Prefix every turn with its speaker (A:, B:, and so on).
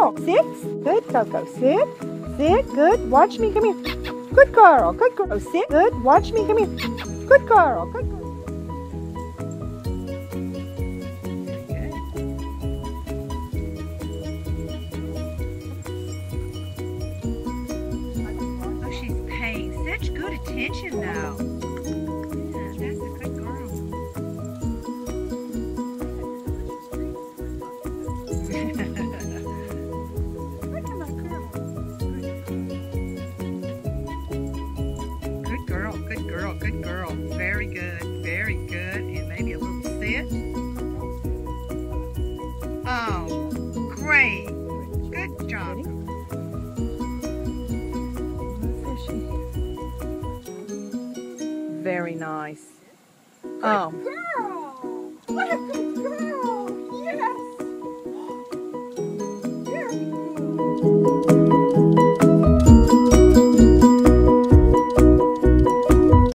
A: girl. Sit. Good, Coco. Sit. Sit. Good. Watch me. Come here. Good girl. Good girl. Sit. Good. Watch me. Come here. Good girl. Good girl.
B: Oh, she's paying such good attention now. Yeah, that's a good girl. Good girl, good girl, good girl. Very good, very good. And maybe a little sit. Oh, great. Good job.
A: Very nice.
C: Girl! What a good girl! Yes! Very good.